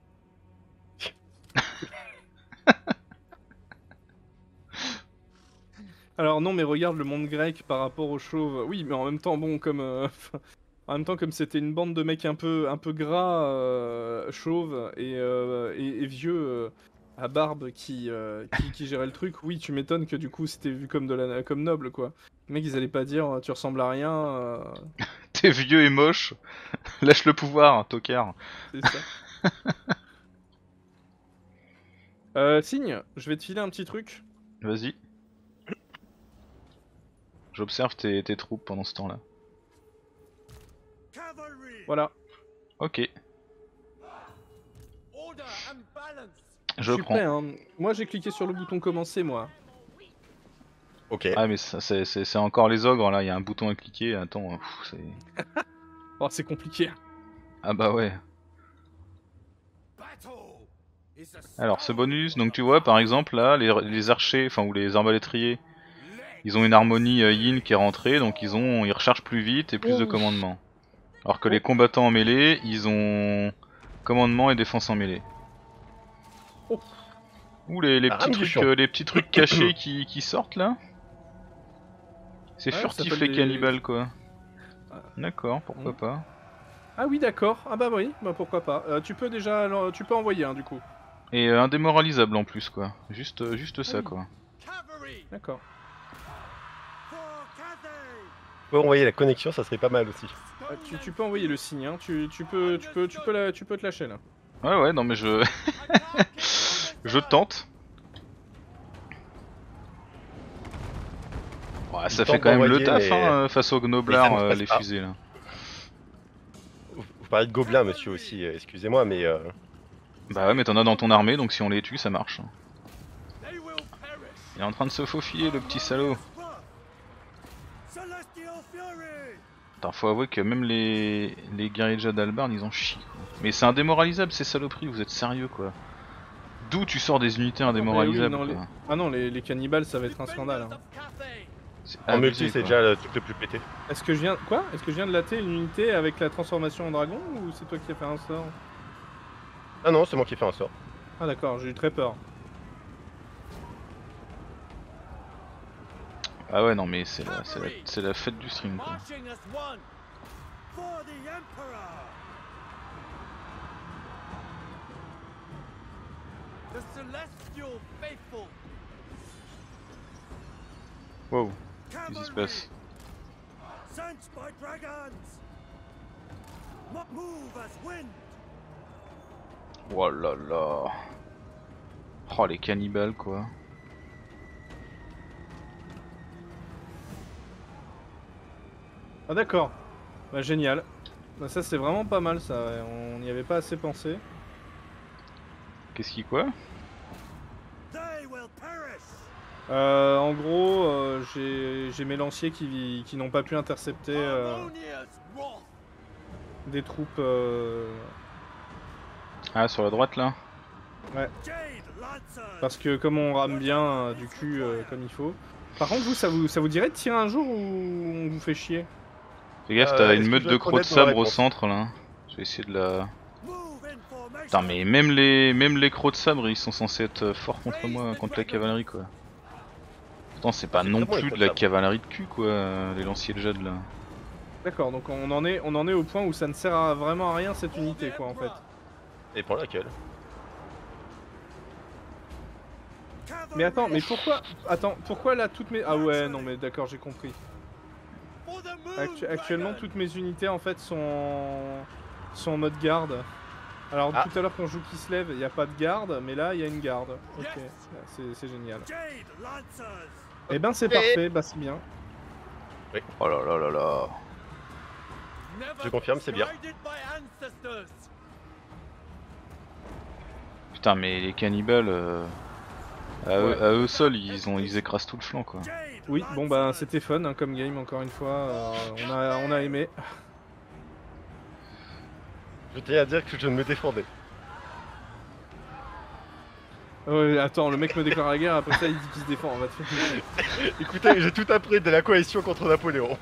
Alors non, mais regarde le monde grec par rapport aux chauves. Oui, mais en même temps, bon, comme euh, en même temps comme c'était une bande de mecs un peu un peu gras, euh, chauves et, euh, et, et vieux euh, à barbe qui, euh, qui qui gérait le truc. Oui, tu m'étonnes que du coup c'était vu comme de la comme noble quoi. Les mecs ils allaient pas dire tu ressembles à rien. euh, T'es vieux et moche, lâche le pouvoir, tocard. C'est ça. euh, Signe, je vais te filer un petit truc. Vas-y. J'observe tes, tes troupes pendant ce temps-là. Cavalry. Voilà. Ok, Order and balance. je suis prends. prêt, hein. Moi j'ai cliqué sur le bouton commencer moi. Ok. Ah mais ça, c'est c'est- c'est encore les ogres là, il y a un bouton à cliquer, attends, pff, c'est... Oh, c'est compliqué. Ah bah ouais. Battle is a Alors ce bonus, donc tu vois par exemple là, les, les archers, enfin ou les arbalétriers, ils ont une harmonie euh, yin qui est rentrée, donc ils ont, ils rechargent plus vite et plus de Ouf. commandement. Alors que les combattants en mêlée, ils ont commandement et défense en mêlée. Oh. Ouh, les, les, Ah, petits rame du trucs, champ. euh, les petits trucs cachés qui, qui sortent là. C'est Ouais, ça furtif s'appelle les des- cannibales quoi. Ah. D'accord, pourquoi Mm. pas. Ah oui, d'accord. Ah bah oui, bah pourquoi pas. Euh, tu peux déjà, alors, tu peux envoyer hein, du coup. Et euh, indémoralisable en plus quoi. Juste, euh, juste ça oui. quoi. Cavalry D'accord. for Cathay. Vous pouvez envoyer la connexion, ça serait pas mal aussi. Ah, tu, tu peux envoyer le signe. Hein. Tu, tu peux, tu peux, tu peux, la, tu peux te lâcher là. Ouais ouais non mais je je tente. Ouais, ça tente fait quand même le d'envoyer, taf mais- hein, face aux mais gnoblards, ça ne euh, passe les pas. fusées là. Vous, vous parlez de gobelins, monsieur aussi. euh, Excusez-moi, mais euh, Bah ouais mais t'en as dans ton armée donc si on les tue ça marche. They will perish. Il est en train de se faufiler le petit salaud. Celestial Fury. Attends, faut avouer que même les, les guerriers de Jade Albarn ils en chient quoi. Mais c'est indémoralisable ces saloperies, vous êtes sérieux quoi. D'où tu sors des unités indémoralisables non, quoi. les- Ah non, les, les cannibales ça va être un scandale. Hein. C'est en abusé, multi, c'est quoi. déjà le truc le plus pété. Est-ce que je viens, quoi Est-ce que je viens de latter une unité avec la transformation en dragon ou c'est toi qui as fait un sort? Ah non, c'est moi qui fais un sort. Ah d'accord, j'ai eu très peur. Ah ouais non mais c'est la, c'est la, c'est la fête du stream quoi. Marching as one for the Emperor. The Celestial Faithful. Wow, qu'est-ce qui se passe? Sent by dragons. Mo- Move as wind. Oh là là. Oh les cannibales quoi. Ah d'accord. Bah génial. Bah ça c'est vraiment pas mal ça, ouais. On n'y avait pas assez pensé. Qu'est-ce qui quoi? They will perish. Euh, en gros, euh, j'ai j'ai mes lanciers qui, qui n'ont pas pu intercepter euh, Harmonious wrath. des troupes. euh, Ah sur la droite là? Jade Lancers. parce que comme on rame bien euh, du cul euh, comme il faut. Par contre, vous ça, vous, ça vous dirait de tirer un jour ou on vous fait chier? Fais gaffe, Euh, t'as est-ce une que meute je de dois crocs de connaître ma sabre au réponse centre là. Je vais essayer de la... Move in formation. Putain mais même les même les crocs de sabre ils sont censés être forts contre moi, contre la cavalerie quoi. Pourtant c'est pas C'est non très bon, les plus crocs de de la sabre. cavalerie de cul quoi, euh, les lanciers de Jade là. D'accord, donc on en est on en est au point où ça ne sert à vraiment à rien cette unité quoi en fait. Et pour laquelle? Mais attends, mais pourquoi attends, pourquoi là toutes mes ah ouais non mais d'accord j'ai compris. For the moon, Actu- actuellement dragon. toutes mes unités en fait sont en... sont en mode garde. Alors Ah. tout à l'heure quand je joue qui se lève, il n'y a pas de garde, mais là il y a une garde. Ok, Yes. c'est c'est génial. Jade Lancers. Et ben c'est Et- parfait, bah c'est bien. Oh là là là là. Never Je confirme, c'est bien. guided by ancestors. Putain mais les cannibales... euh, À, eux, Ouais. à eux seuls ils, ont, ils écrasent tout le flanc quoi. Jade Oui, bon bah Lancers. c'était fun hein, comme game encore une fois, euh, on, a, on a aimé. Je tiens à dire que je ne me défendais. Ouais, attends, le mec me déclare la guerre, après ça il dit qu'il se défend, on va te faire. Écoutez, j'ai tout appris de la coalition contre Napoléon.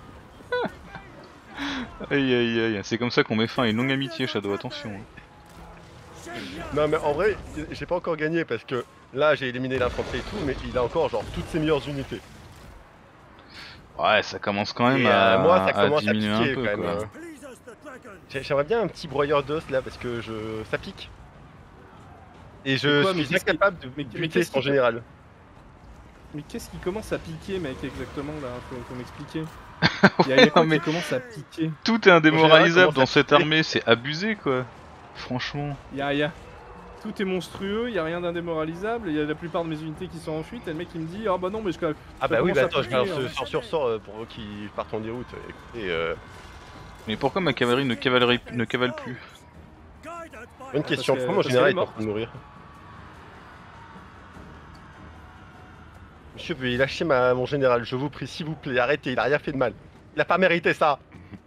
Aïe aïe aïe, c'est comme ça qu'on met fin à une longue amitié Shadow, attention. Non mais en vrai, j'ai pas encore gagné parce que là j'ai éliminé l'infanterie et tout, mais il a encore genre toutes ses meilleures unités. Ouais ça commence quand même Et, à, euh, moi ça à commence à diminuer piquer un peu quand même. quoi. euh. Please us the dragon. J'ai- J'aimerais bien un petit broyeur d'os là parce que je ça pique. Et je Mais quoi, mais suis qu'est-ce qui- incapable de mais- mais buter qu'est-ce en qui- général. Mais qu'est-ce qui commence à piquer mec exactement là, faut, faut m'expliquer. Il y a, il y a quoi non, mais- qui commence à piquer? Tout est indémoralisable comment dans ça cette pique armée, c'est abusé quoi. Franchement. Il y a, il y a... Tout est monstrueux, il y a rien d'indémoralisable, il y a la plupart de mes unités qui sont en fuite et le mec il me dit ah bah non mais je... Ah bah oui, commence bah à attends, je piquer, balance hein. ce sort sur sort euh, pour qui partent en déroute. Écoutez, euh, Mais pourquoi ma cavalerie ne cavalerie ne cavale plus? Guided by bonne question. que- Pourquoi mon parce général qu'elle est est en train de mourir? Monsieur, veuillez lâcher ma... mon général, je vous prie, s'il vous plaît, arrêtez, il a rien fait de mal. Il a pas mérité ça.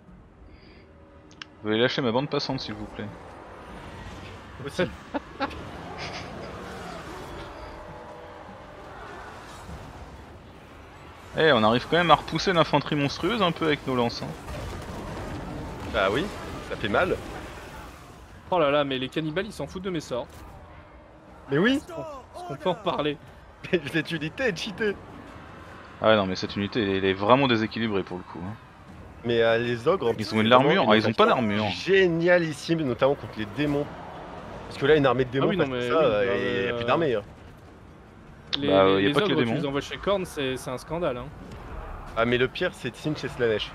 Vous allez lâcher ma bande passante s'il vous plaît. Aussi. Eh on arrive quand même à repousser l'infanterie monstrueuse un peu avec nos lances. Hein. Bah oui, ça fait mal. Oh là là, mais les cannibales ils s'en foutent de mes sorts. Mais oui, On peut en parler. cette unité est cheatée. Ah ouais, non, mais cette unité, elle, elle est vraiment déséquilibrée pour le coup. hein. Mais euh, les ogres, en plus, Ils ont une c'est vraiment l'armure. une Ah, ils ont pas attaque d'armure. génialissime, notamment contre les démons. Parce que là, une armée de démons, oui, non, face à mais ça, oui, euh, bah, et y a euh, plus d'armée. hein. Les, Bah, les, euh, y a les pas que les ogres, tu démons. les envoies chez Korn, c'est c'est un scandale. Hein. Ah, mais le pire, c'est Tsinch et Slanesh.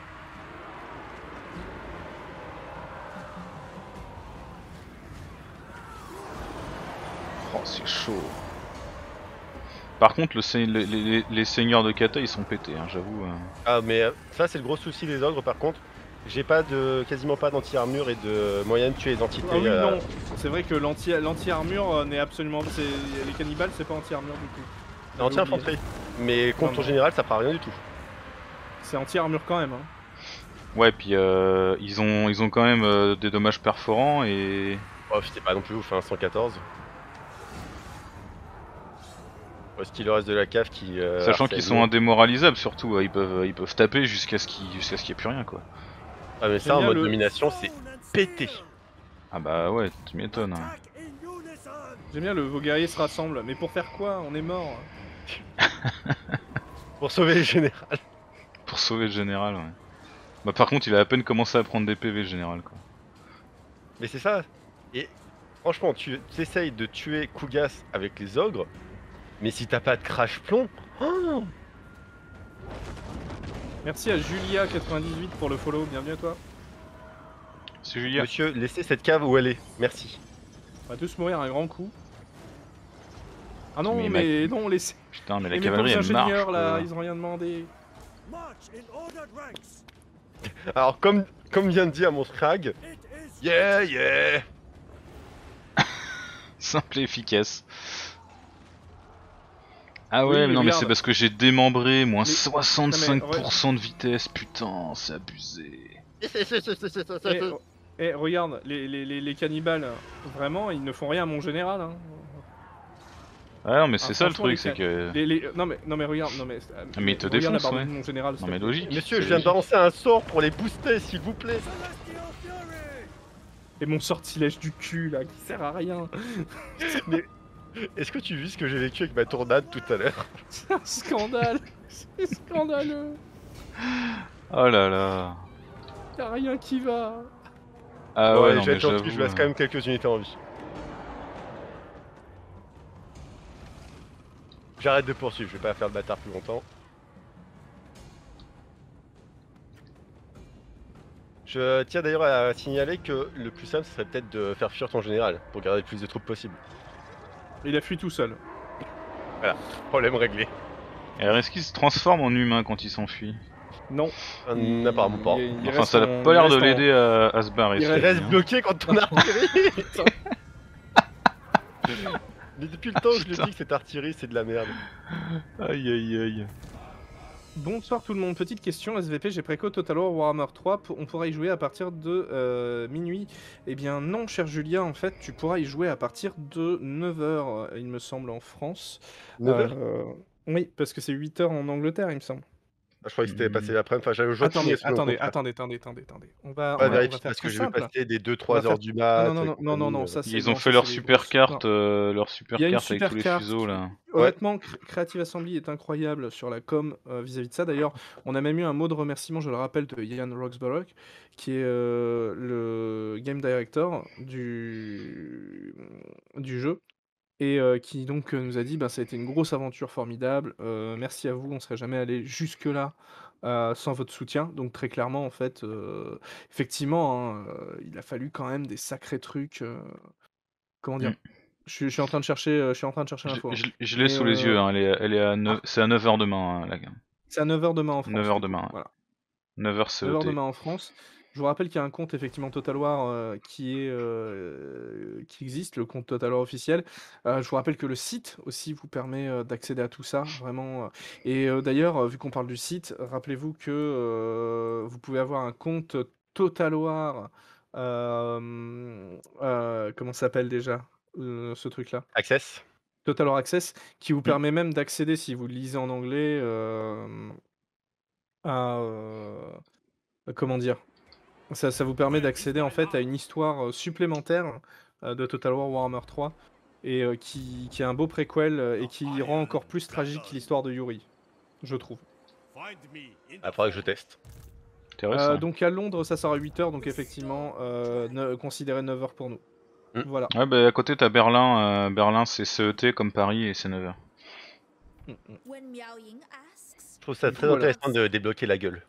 Oh, c'est chaud. Par contre, le se- les, les- les seigneurs de kata, ils sont pétés, hein, j'avoue. euh. Ah, mais euh, ça, c'est le gros souci des ogres, par contre. J'ai pas de, quasiment pas d'anti-armure et de moyen de tuer les entités. Ah oui, euh, non. C'est vrai que l'anti- l'anti-armure euh, n'est absolument. c'est- Les cannibales, c'est pas anti-armure du tout. J'avais Anti-infanterie. Mais contre Non, ton non. général, ça fera rien du tout. oublié. C'est anti-armure quand même. Hein. Ouais, puis euh, ils ont ils ont quand même euh, des dommages perforants et Oh, c'était pas non plus ouf, hein, cent quatorze. Est-ce qu'il reste de la cave qui. euh, sachant harcèle qu'ils sont nous. indémoralisables surtout, euh, ils peuvent ils peuvent taper jusqu'à ce qu'il jusqu'à ce qu'il y ait plus rien quoi. Ah, mais J'aime ça, en bien mode le- domination, c'est pété. Ah bah ouais, tu m'étonnes. hein. Attack in unison. J'aime bien le vos guerriers se rassemblent. Mais pour faire quoi? On est mort. Pour sauver le général. Pour sauver le général, ouais. Bah par contre, il a à peine commencé à prendre des P V le général quoi. Mais c'est ça. Et franchement, tu essayes de tuer Kugas avec les ogres, mais si t'as pas de crash plomb. Oh, Merci à Julia quatre-vingt-dix-huit pour le follow. Bienvenue à toi. C'est Julia. monsieur, laissez cette cave où elle est. Merci. On va tous mourir un grand coup. Ah non, Mais mais, mec- non, laissez. Putain, mais la Et mes cavalerie pauvres elle marche. ingénieurs là, quoi. ils ont rien demandé. March in ordered ranks. Alors, comme, comme vient de dire mon Scrag, It is yeah, yeah. Simple et efficace. Ah Oui, ouais, mais non mais regarde. c'est parce que j'ai démembré, moins Mais- soixante-cinq pour cent de vitesse, putain, c'est abusé. Eh, oh, eh, regarde, les, les, les, les cannibales, vraiment, ils ne font rien à mon général. Hein. Ah non mais c'est Ah, ça le franchement, les truc, c'est can- que... Les, les- Non, mais, non mais regarde, non mais... euh, mais il te regarde la défonce, barbe ouais. de mon général. Non s'il te mais plaît. logique. Monsieur, c'est je viens de logique. balancer un sort pour les booster, s'il vous plaît. celestial fury. Et mon sortilège du cul là, qui sert à rien. Est-ce que tu vis ce que j'ai vécu avec ma tornade tout à l'heure? C'est un scandale. C'est scandaleux. Oh là là. Y'a rien qui va. Ah ouais, Ouais, non je vais mais être gentil, j'avoue... je laisse euh, quand même quelques unités en vie. J'arrête de poursuivre, je vais pas faire le bâtard plus longtemps. Je tiens d'ailleurs à signaler que le plus simple, ce serait peut-être de faire fuir ton général, pour garder le plus de troupes possible. Il a fui tout seul. Problème réglé. Alors est-ce qu'il se transforme en humain quand il s'enfuit? Non. Hum, apparemment pas. Il- il Enfin reste ça en- a pas il l'air de reste en- l'aider à, à se barrer. il cela Il dit, reste hein. bloqué quand ton artillerie. Mais depuis le temps, je le Putain. dis que cette artillerie, c'est de la merde. Aïe aïe aïe. Bonsoir tout le monde, petite question, S V P, j'ai préco Total War Warhammer trois, pour- on pourra y jouer à partir de euh, minuit. Eh bien non, cher Julia, en fait, tu pourras y jouer à partir de neuf heures, il me semble, en France. neuf heures Euh, Oui, parce que c'est huit heures en Angleterre, il me semble. Ah, je croyais que c'était passé l'après-midi, enfin j'avais aujourd'hui Attendez, signé selon le attendez, contrat. attendez, attendez, attendez, attendez. On va, Ouais, on va, on va vérifie, faire parce que très j'ai vu simple. passer des deux On va trois faire- heures du mat. Ah, non, non, et non, non, non, non, compagnie, ça euh. c'est... Ils non, ont ça, fait leur c'est les super grosses- carte, non. euh, leur super Il y a une carte avec super tous les carte. fuseaux là. Honnêtement, Cre- Creative Assembly est incroyable sur la com euh, vis-à-vis de ça. D'ailleurs, on a même eu un mot de remerciement, je le rappelle, de Ian Roxburgh, qui est euh, le game director du, du jeu, et euh, qui donc euh, nous a dit bah, ça a été une grosse aventure formidable. euh, merci à vous, on ne serait jamais allé jusque-là euh, sans votre soutien. Donc très clairement, en fait, euh, effectivement, hein, euh, il a fallu quand même des sacrés trucs. euh, comment dire Mm. je, suis- je suis en train de chercher, euh, je suis en train de chercher Je, l'info. hein. je- je l'ai Mais, sous les euh, yeux, hein. elle est, elle est à neuf, c'est à neuf heures demain, hein, la gamme. C'est à neuf heures demain en France. neuf heures du coup, demain, ouais. Voilà. neuf heures neuf heures C E T. demain en France. Je vous rappelle qu'il y a un compte effectivement Total War euh, qui est euh, qui existe, le compte Total War officiel. Euh, je vous rappelle que le site aussi vous permet euh, d'accéder à tout ça, vraiment. euh. Et euh, d'ailleurs, euh, vu qu'on parle du site, rappelez-vous que euh, vous pouvez avoir un compte Total War. euh, euh, comment ça s'appelle déjà euh, ce truc-là? Access. Total War Access, qui vous Mm. permet même d'accéder, si vous le lisez en anglais, euh, à... euh, comment dire? Ça, ça vous permet d'accéder en fait à une histoire euh, supplémentaire euh, de Total War Warhammer trois et euh, qui, qui est un beau préquel euh, et qui rend encore plus tragique l'histoire de Yuri, je trouve. Find me in Ah, the faudrait que je teste. Intéressant. Euh, donc à Londres, ça sort à huit heures, donc effectivement, euh, ne- considérez neuf heures pour nous. Mm. Voilà. Ouais, bah à côté t'as Berlin. euh, Berlin c'est C E T comme Paris et c'est neuf heures. Mm, mm. When Miao Ying asks, Je trouve ça très Voilà. intéressant de débloquer la gueule.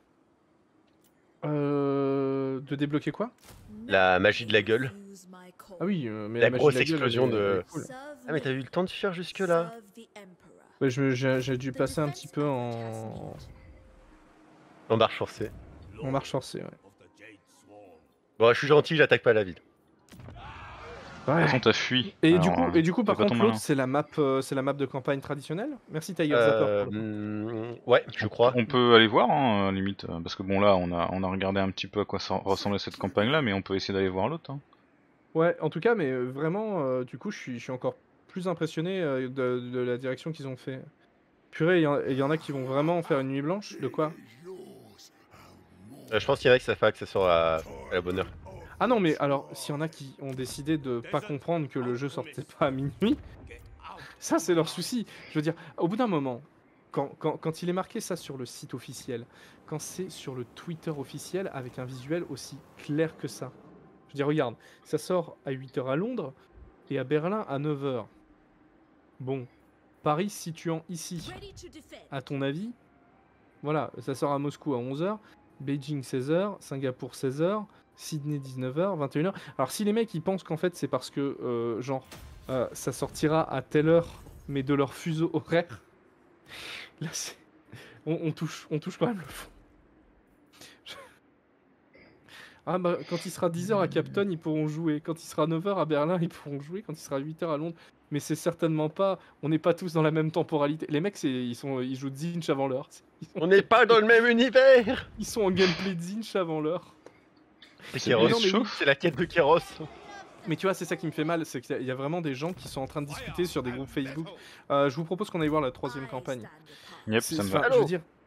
Euh, de débloquer quoi? La magie de la gueule. use my call. Ah oui, euh, mais La magie grosse de la gueule, explosion elle est- elle est de- cool. Serve Ah, mais t'as me, eu le temps de faire jusque là? serve the Emperor. Ouais, je- j'ai j'ai dû The passer un defense petit peu effort en, has needed. En marche forcée. en marche forcée. Ouais. of the Jade Swarm. Bon, je suis gentil, j'attaque pas la ville. De toute façon t'as fui. Et du Alors, coup, euh, et du coup, par fais pas contre, ton l'autre, malin. c'est la map, euh, c'est la map de campagne traditionnelle. Merci Tiger Euh, Zapper. pour le coup. hmm, ouais, je crois. On peut aller voir, hein, limite, euh, parce que bon là on a, on a regardé un petit peu à quoi ça ressemblait cette campagne là, mais on peut essayer d'aller voir l'autre. Hein. Ouais, en tout cas, mais euh, vraiment, euh, du coup, je suis, je suis encore plus impressionné euh, de, de la direction qu'ils ont fait. Purée, il y, en- il y en a qui vont vraiment faire une nuit blanche. De quoi? Euh, je pense qu'il y en a qui savent pas que ça sort à, à la bonne heure. Ah non, mais alors, s'il y en a qui ont décidé de pas comprendre que le jeu sortait pas à minuit, ça c'est leur souci. Je veux dire, au bout d'un moment, quand, quand, quand il est marqué ça sur le site officiel, quand c'est sur le Twitter officiel avec un visuel aussi clair que ça, je veux dire, regarde, ça sort à huit heures à Londres et à Berlin à neuf heures. Bon, Paris se situant ici, Ready to defend. à ton avis, voilà, ça sort à Moscou à onze heures, Beijing seize heures, Singapour seize heures, Sydney dix-neuf heures, vingt et une heures. Alors si les mecs ils pensent qu'en fait c'est parce que euh, genre euh, ça sortira à telle heure mais de leur fuseau horaire, là c'est on, on touche on touche quand même le fond. Je- Ah bah quand il sera dix heures à Capton ils pourront jouer, quand il sera neuf heures à Berlin ils pourront jouer, quand il sera huit heures à Londres, mais c'est certainement pas, on n'est pas tous dans la même temporalité. Les mecs c'est ils sont ils jouent Zinch avant l'heure. Ils sont, On n'est pas dans le même univers! ils sont en gameplay de Zinch avant l'heure. C'est C'est Kéros. non, mais oui. C'est la quête de Kéros. Mais tu vois, c'est ça qui me fait mal, c'est qu'il y a- il y a vraiment des gens qui sont en train de discuter sur des groupes Facebook. Euh, je vous propose qu'on aille voir la troisième I campagne. stand apart. Yep, C'est- ça me enfin, va. je veux dire,